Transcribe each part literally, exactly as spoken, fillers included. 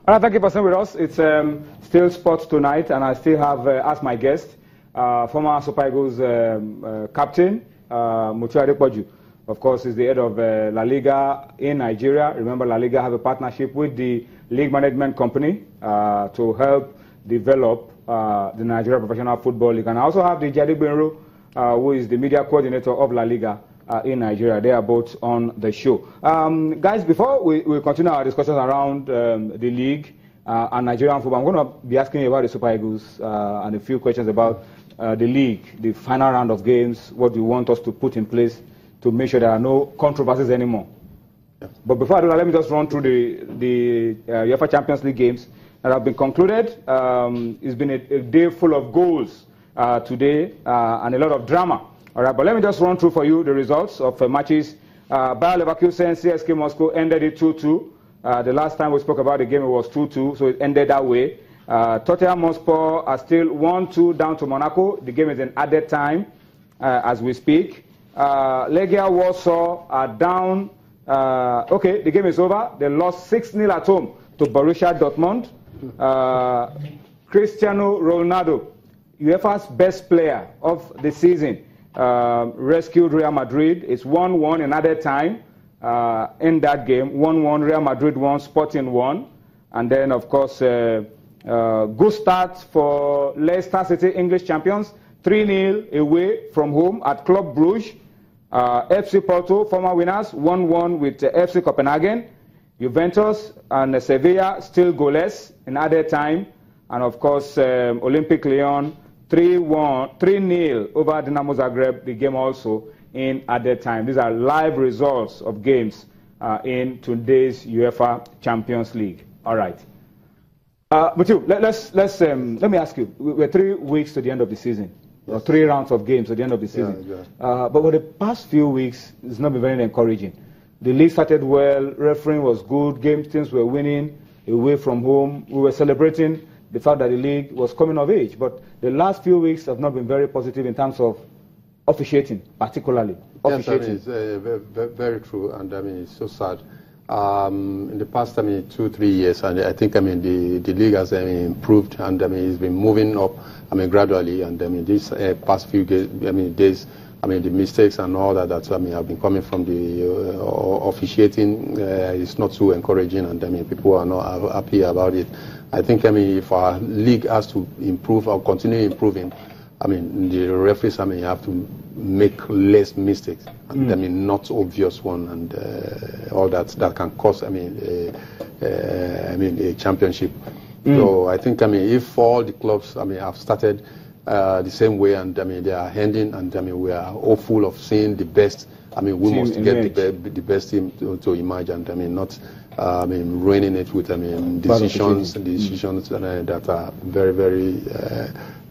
All right, thank you for staying with us. It's um, still sports tonight, and I still have uh, as my guest uh, former Super Eagles um, uh, captain uh, Mutiu Adepoju. Of course, is the head of uh, La Liga in Nigeria. Remember, La Liga have a partnership with the league management company uh, to help develop uh, the Nigeria Professional Football League. And I also have the Jadi Benro, uh, who is the media coordinator of La Liga uh, in Nigeria. They are both on the show. Um, guys, before we, we continue our discussions around um, the league uh, and Nigerian football, I'm going to be asking you about the Super Eagles uh, and a few questions about uh, the league, the final round of games, what you want us to put in place to make sure there are no controversies anymore. Yeah. But before I do that, let me just run through the, the uh, UEFA Champions League games that have been concluded. Um, it's been a, a day full of goals uh, today uh, and a lot of drama. All right, but let me just run through for you the results of uh, matches. Uh, Bayer Leverkusen, C S K Moscow ended it two two. Uh, the last time we spoke about the game, it was two two, so it ended that way. Uh, Tottenham Hotspur are still one two down to Monaco. The game is in added time uh, as we speak. Uh, Legia Warsaw are down. Uh, okay, the game is over. They lost six nil at home to Borussia Dortmund. Uh, Cristiano Ronaldo, UEFA's best player of the season, uh, rescued Real Madrid. It's one one in added time uh, in that game. one one, Real Madrid won, Sporting won. And then, of course, uh, uh, good start for Leicester City, English champions. three nil away from home at Club Brugge. Uh, F C Porto, former winners, one one with uh, F C Copenhagen. Juventus and uh, Sevilla still goalless in added time. And of course, um, Olympic Lyon, three nil over Dinamo Zagreb, the game also in added time. These are live results of games uh, in today's UEFA Champions League. All right. Uh, Mutiu, let, let's, let's, um, let me ask you, we're three weeks to the end of the season. Yes. Or three rounds of games at the end of the season. Yeah, yeah. Uh, but for the past few weeks, it's not been very encouraging. The league started well, refereeing was good, game teams were winning away from home. We were celebrating the fact that the league was coming of age. But the last few weeks have not been very positive in terms of officiating, particularly. Officiating. Yes, I mean, it's uh, very, very true, and I mean, it's so sad. Um, in the past, I mean, two, three years, and I think, I mean, the, the league has I mean, improved, and I mean, it's been moving up, I mean, gradually, and I mean, these uh, past few days, I mean, days, I mean, the mistakes and all that, that I mean, have been coming from the uh, officiating, uh, it's not too encouraging, and I mean, people are not happy about it. I think, I mean, if our league has to improve or continue improving, I mean, the referees, I mean, have to make less mistakes, and mm. I mean, not obvious one, and uh, all that that can cause, I mean, uh, uh, I mean, a championship. Mm. So I think, I mean, if all the clubs, I mean, have started uh, the same way, and I mean, they are ending, and I mean, we are hopeful of seeing the best. I mean, we team must get the, be the best team to, to emerge, and I mean, not, uh, I mean, ruining it with, I mean, decisions, decisions mm. that are very, very. Uh,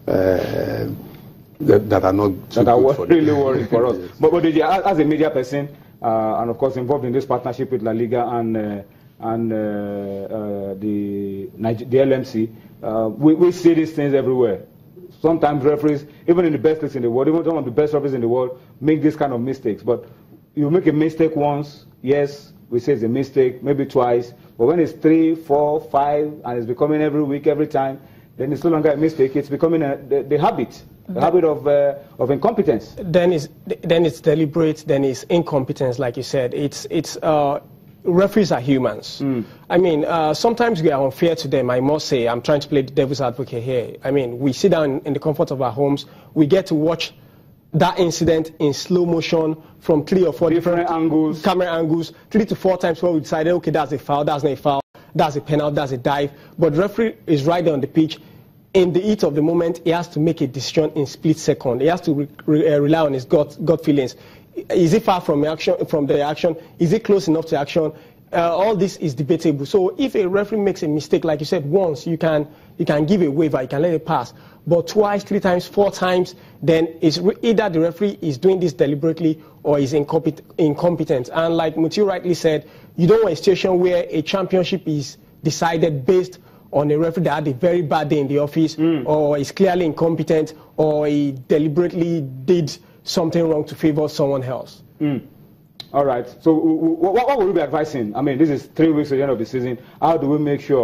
Uh, that, that are not that are for really worried for us. Yes. But, but as a media person, uh, and of course involved in this partnership with La Liga and uh, and uh, uh, the the L M C, uh, we, we see these things everywhere. Sometimes referees, even in the best place in the world, even some of the best referees in the world, make this kind of mistakes. But you make a mistake once, yes, we say it's a mistake, maybe twice. But when it's three, four, five, and it's becoming every week, every time, then it's no longer a mistake. It's becoming a, the, the habit, the mm-hmm. habit of uh, of incompetence. Then it's then it's deliberate. Then it's incompetence, like you said. It's it's uh, referees are humans. Mm. I mean, uh, sometimes we are unfair to them. I must say, I'm trying to play the devil's advocate here. I mean, we sit down in the comfort of our homes. We get to watch that incident in slow motion from three or four different, different angles, camera angles, three to four times when we decided, okay, that's a foul, that's not a foul. That's a penalty, that's a dive. But the referee is right there on the pitch. In the heat of the moment, he has to make a decision in split second. He has to re re uh, rely on his gut, gut feelings. Is it far from, action, from the action? Is it close enough to action? Uh, all this is debatable. So if a referee makes a mistake, like you said, once, you can, you can give a waiver, you can let it pass. But twice, three times, four times, then it's either the referee is doing this deliberately or is incompetent. incompetent. And like Mutiu rightly said, you don't want a situation where a championship is decided based on a referee that had a very bad day in the office, mm. or is clearly incompetent, or he deliberately did something wrong to favor someone else. Mm. All right. So what, what would you be advising? I mean, this is three weeks to the end of the season. How do we make sure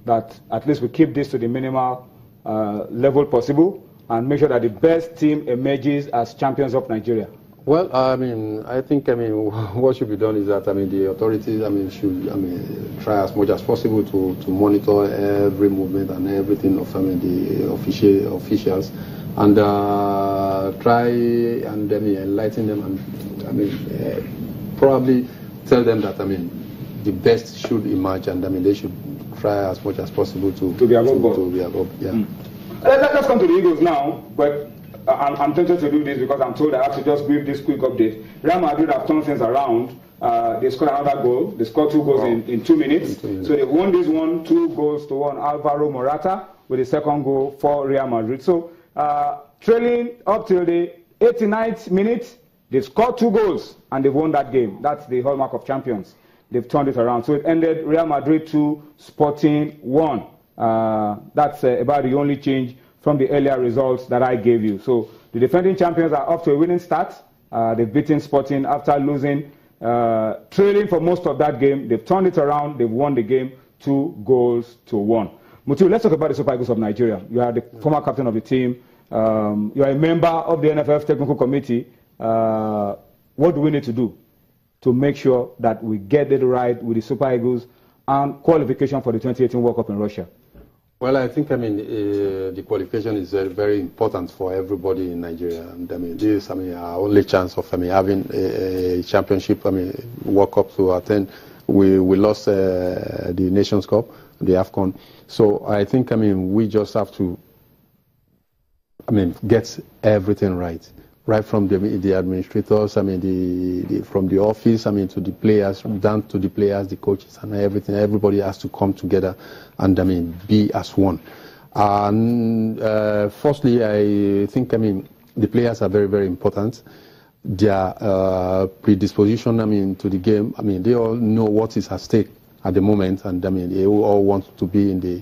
that at least we keep this to the minimal uh, level possible and make sure that the best team emerges as champions of Nigeria? Well, I mean, I think, I mean, what should be done is that, I mean, the authorities, I mean, should, I mean, try as much as possible to, to monitor every movement and everything of, I mean, the official, officials, and uh, try and, I mean, enlighten them and, I mean, uh, probably tell them that, I mean, the best should emerge, and, I mean, they should try as much as possible to, to be above to, to be above, yeah. Mm. Let, let's come to the Eagles now, but I'm, I'm tempted to do this because I'm told I have to just give this quick update. Real Madrid have turned things around. Uh, they scored another goal. They scored two goals oh. in, in two minutes. In two minutes. So they won this one, two goals to one. Alvaro Morata with the second goal for Real Madrid. So uh, trailing up till the eighty-ninth minute, they scored two goals and they won that game. That's the hallmark of champions. They've turned it around. So it ended Real Madrid two, Sporting one. Uh, that's uh, about the only change from the earlier results that I gave you. So the defending champions are off to a winning start. Uh, they've beaten Sporting after losing, uh, trailing for most of that game. They've turned it around. They've won the game two goals to one. Mutu, let's talk about the Super Eagles of Nigeria. You are the former captain of the team. Um, you are a member of the N F F Technical Committee. Uh, what do we need to do to make sure that we get it right with the Super Eagles and qualification for the twenty eighteen World Cup in Russia? Well, I think, I mean, uh, the qualification is uh, very important for everybody in Nigeria. And, I mean, this is, I mean, our only chance of, I mean, having a, a championship, I mean, World Cup to attend. We, we lost uh, the Nations Cup, the AFCON. So I think, I mean, we just have to, I mean, get everything right. Right from the, the administrators, I mean, the, the, from the office, I mean, to the players, down to the players, the coaches, and everything. Everybody has to come together and, I mean, be as one. And uh, firstly, I think, I mean, the players are very, very important. Their uh, predisposition, I mean, to the game, I mean, they all know what is at stake at the moment, and, I mean, they all want to be in the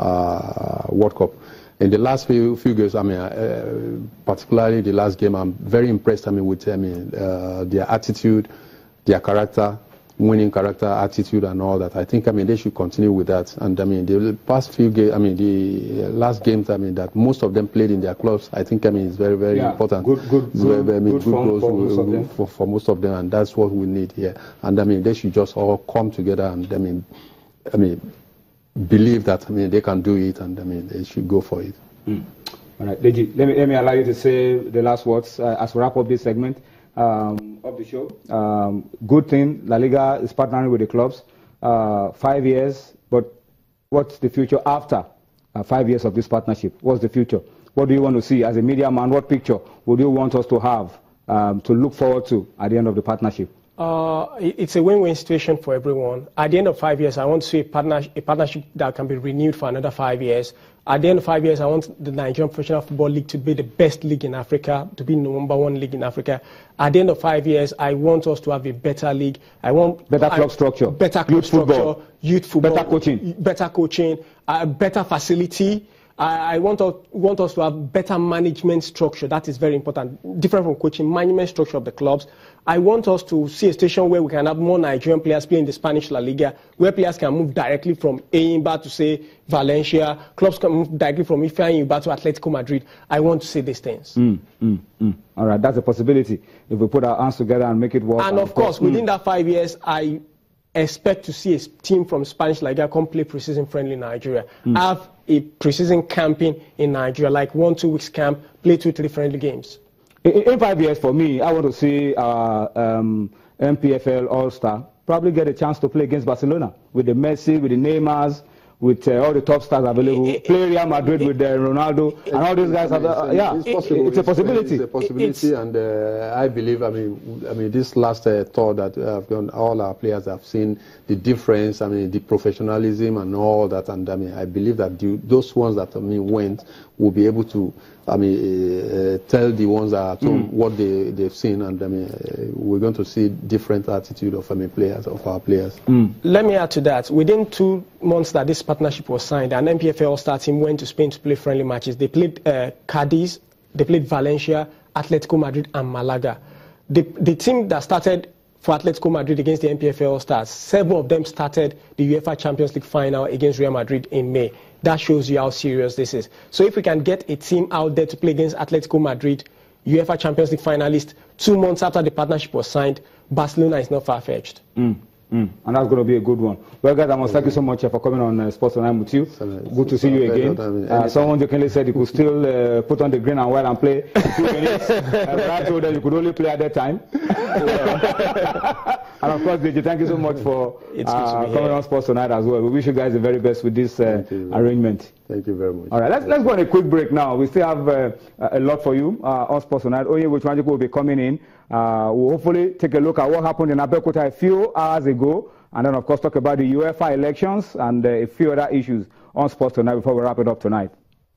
uh, World Cup. In the last few, few games, I mean, uh, particularly the last game, I'm very impressed, I mean, with, I mean, uh, their attitude, their character, winning character, attitude, and all that. I think, I mean, they should continue with that. And, I mean, the past few games, I mean, the last games, I mean, that most of them played in their clubs, I think, I mean, it's very, very yeah, important. Good, good, good, very, I mean, good, good for, for, most of them. For, for most of them, and that's what we need here. And, I mean, they should just all come together and, I mean, I mean, believe that, I mean, they can do it, and, I mean, they should go for it. Mm. All right, Deji, let me, let me allow you to say the last words uh, as we wrap up this segment um, of the show. Um, good thing, La Liga is partnering with the clubs. Uh, five years, but what's the future after uh, five years of this partnership? What's the future? What do you want to see as a media man? What picture would you want us to have um, to look forward to at the end of the partnership? Uh, it's a win-win situation for everyone. At the end of five years, I want to see a, partner, a partnership that can be renewed for another five years. At the end of five years, I want the Nigerian Professional Football League to be the best league in Africa, to be the number one league in Africa. At the end of five years, I want us to have a better league. I want better club I, structure, better club youth structure, football, youth football, better coaching, better coaching, uh, better facility. I want us, want us to have better management structure. That is very important. Different from coaching, management structure of the clubs. I want us to see a station where we can have more Nigerian players playing the Spanish La Liga, where players can move directly from Eimba to, say, Valencia. Clubs can move directly from Ife and Eimba to Atletico Madrid. I want to see these things. Mm, mm, mm. All right, that's a possibility if we put our hands together and make it work. And, and of course, mm. within that five years, I expect to see a team from Spanish La Liga come play preseason friendly in Nigeria. Mm. Have a preseason camping in Nigeria, like one, two weeks camp, play two, three friendly games. In, in five years, for me, I want to see our um, M P F L All-Star probably get a chance to play against Barcelona with the Messi, with the Neymars, with uh, all the top stars available. It, play Real Madrid it, with uh, Ronaldo, it, and all these guys. I mean, have, uh, yeah, it's, possible. it's a possibility. It's a possibility, it's, and uh, I believe. I mean, I mean, this last uh, tour that I've done, all our players have seen the difference. I mean, the professionalism and all that, and I mean, I believe that the, those ones that I mean went will be able to. I mean, uh, tell the ones that are at home mm. what they, they've seen, and I mean, uh, we're going to see different attitude of I mean, players, of our players. Mm. Let me add to that. Within two months that this partnership was signed, an M P F L All-Star team went to Spain to play friendly matches. They played uh, Cadiz, they played Valencia, Atletico Madrid, and Malaga. The, the team that started for Atletico Madrid against the N P F L Stars. Seven of them started the UEFA Champions League final against Real Madrid in May. That shows you how serious this is. So if we can get a team out there to play against Atletico Madrid, UEFA Champions League finalist, two months after the partnership was signed, Barcelona is not far-fetched. Mm. Mm. And that's going to be a good one. Well, guys, I must thank you so much uh, for coming on uh, Sports Tonight with you. Good to see you again. Uh, someone jokingly said you could still uh, put on the green and white and play a few minutes. uh, I told that you could only play at that time. And of course, Deji, thank you so much for uh, coming on Sports Tonight as well. We wish you guys the very best with this uh, thank arrangement. Thank you very much. All right, let's, let's go on a quick break now. We still have uh, a lot for you uh, on Sports Tonight. Oye Wechwanjiko will be coming in. Uh, we'll hopefully take a look at what happened in Abeokuta a few hours ago, and then, of course, talk about the UEFA elections and uh, a few other issues on Sports Tonight before we wrap it up tonight.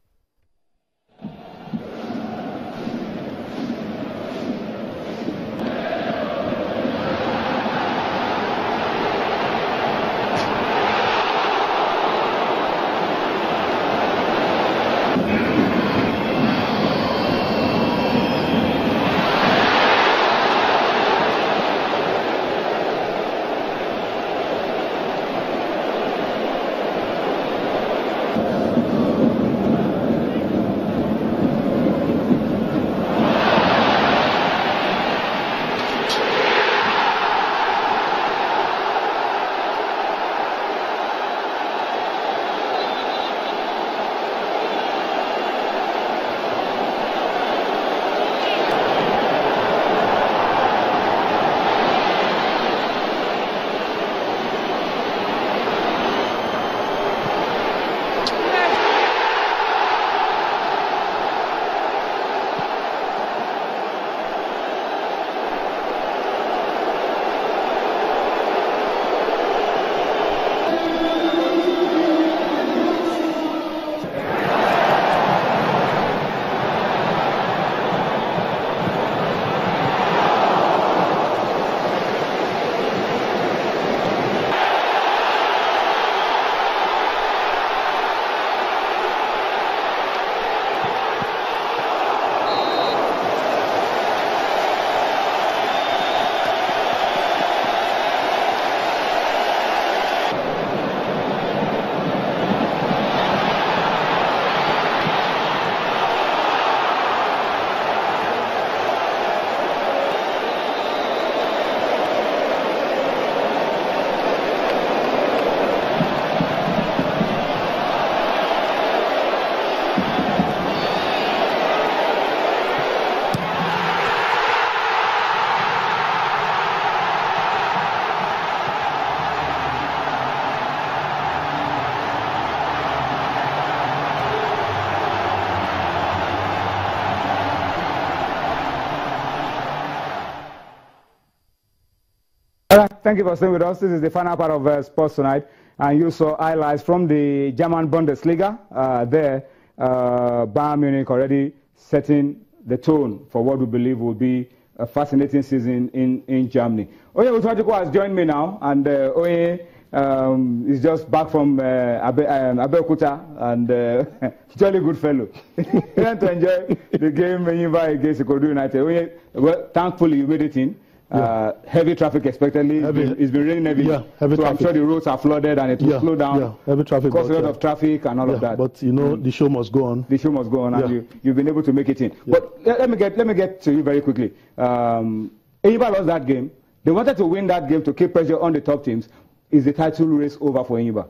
Thank you for staying with us. This is the final part of uh, Sports Tonight, and you saw highlights from the German Bundesliga. Uh, there, uh, Bayern Munich already setting the tone for what we believe will be a fascinating season in, in Germany. Oye Wechwanjiko has joined me now, and uh, Oye um, is just back from uh, Abe, um, Abeokuta, and uh, jolly good fellow. He went to enjoy the game against Ikorodu United. Oye, well, thankfully you made it in. Uh, yeah. Heavy traffic expectedly. Heavy, it's, been, it's been raining heavy. Yeah, heavy so traffic. I'm sure the roads are flooded and it will yeah, slow down. Yeah, heavy traffic. Cause a lot uh, of traffic and all yeah, of that. But you know, mm. the show must go on. The show must go on, yeah. and you, you've been able to make it in. Yeah. But let, let me get let me get to you very quickly. Um, Enyimba lost that game. They wanted to win that game to keep pressure on the top teams. Is the title race over for Enyimba?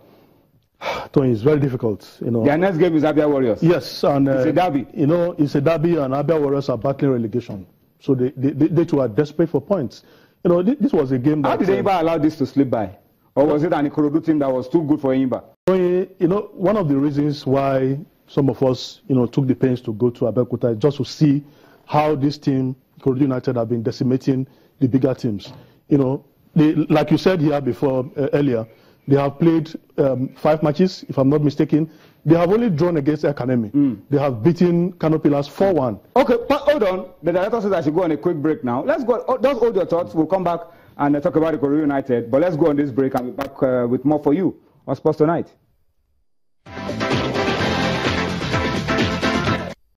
Tony, it's very difficult. You know. Their next game is Abia Warriors. Yes, and uh, it's a derby. You know, it's a derby, and Abia Warriors are battling relegation. So they they, they, they too are desperate for points. You know, this was a game that... How did Enyimba uh, allow this to slip by? Or was it an Ikorodu team that was too good for Enyimba? You know, one of the reasons why some of us, you know, took the pains to go to Abeokuta is just to see how this team, Ikorodu United, have been decimating the bigger teams. You know, they, like you said here before, uh, earlier, they have played um, five matches, if I'm not mistaken. They have only drawn against Academy. Mm. They have beaten Kano Pillars four one. Okay, but hold on. The director says I should go on a quick break now. Let's go. Just hold your thoughts. We'll come back and uh, talk about Ikorodu United. But let's go on this break and be back uh, with more for you on Sports Tonight.